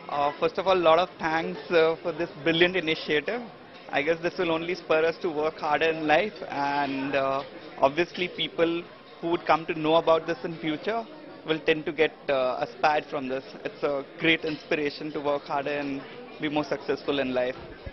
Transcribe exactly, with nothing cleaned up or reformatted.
Uh, first of all, a lot of thanks uh, for this brilliant initiative. I guess this will only spur us to work harder in life, and uh, obviously people who would come to know about this in future will tend to get uh, aspired from this. It's a great inspiration to work harder and be more successful in life.